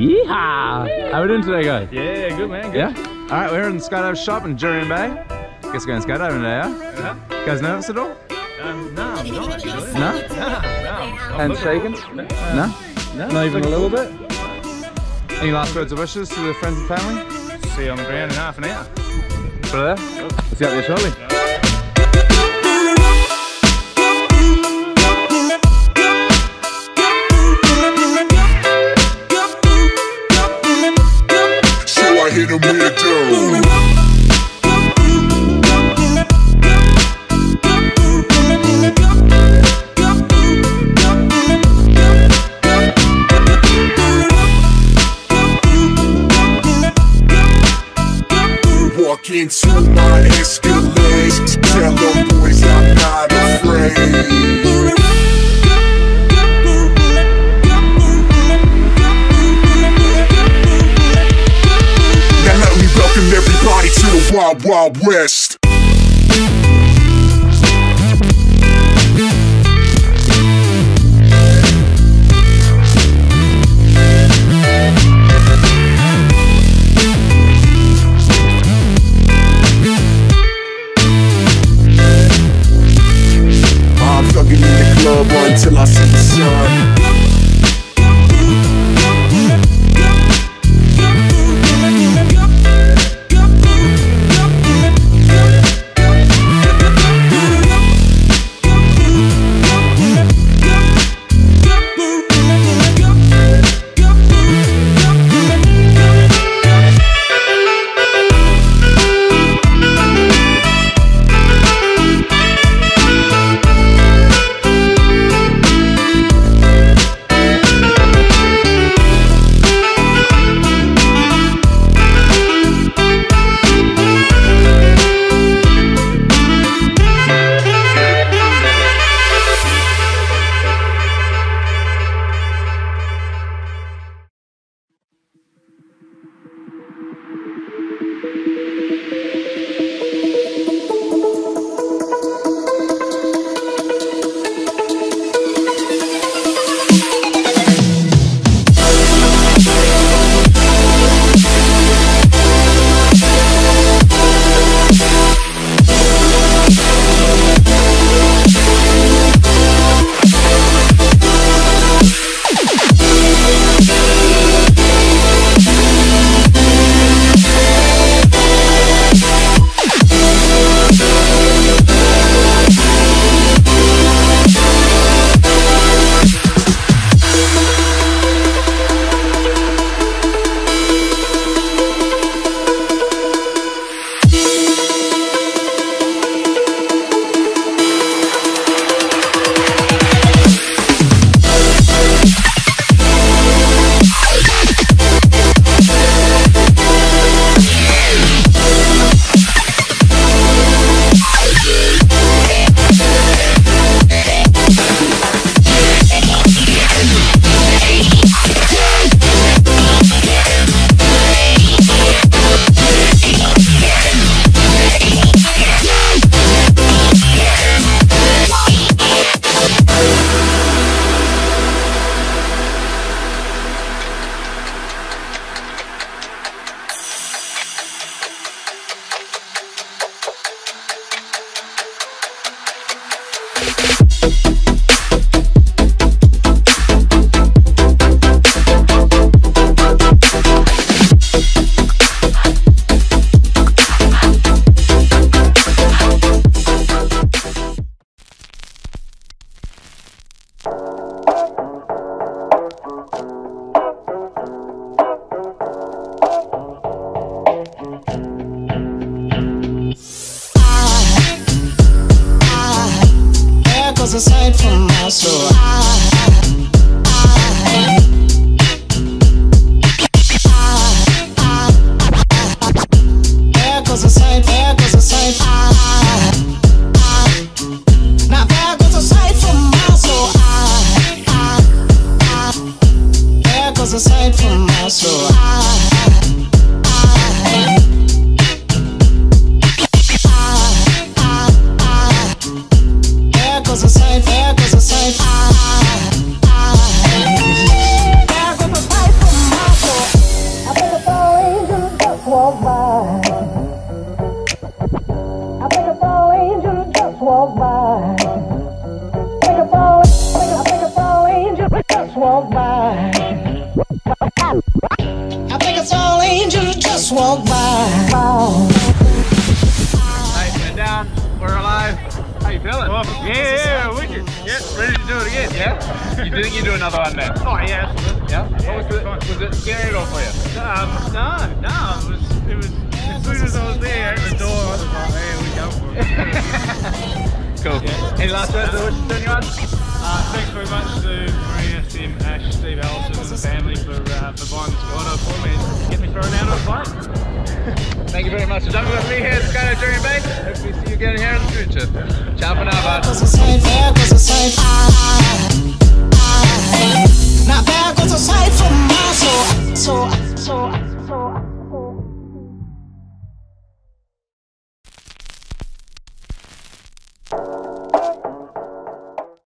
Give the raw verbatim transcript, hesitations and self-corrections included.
Yeehaw! How we doing today, guys? Yeah, good man, good. Yeah? Alright, we're here in the Skydive shop in Jurien Bay. Guess we're going skydiving today, yeah? Yeah. You guys nervous at all? Um, no, I'm not actually. No? No, no. I'm And shaking? No? No? No? Not even a little bit? Any last words of wishes to the friends and family? See you on the ground in half an hour. Put it there? See you out there shortly. Hit him with it down. Walk into my Escalade, tell them boys I'm not afraid. Welcome everybody to the Wild Wild West. I'm thugging in the club until I see the sun. Aside from my soul, I, I, I, I, there goes a sight, there goes a sight, I, I, now there goes a sight from my soul, I, I, I, there goes a sight from my soul, I, I, there goes a sight, there goes a sight, I, I, there goes a sight from my soul. you do it again, yeah? You think you do another one then? Oh yeah, absolutely. Yeah? Yeah, What was, fine. it, was it scary at all for you? Um, no, no, it was, it was, as soon as I was there at the door, I was like, yeah, we go for it. Cool. Yeah. Any last words that wish to anyone? Uh, thanks very much to Maria, Tim, Ash, Steve Allison and the family for, uh, for buying the Skydive for me and getting me thrown out on a plane. Thank you very much for jumping with me here at Skydive Jurien Bay. Hopefully see you again here in the future. Ciao for now, bud. There goes a sight, there goes a sight.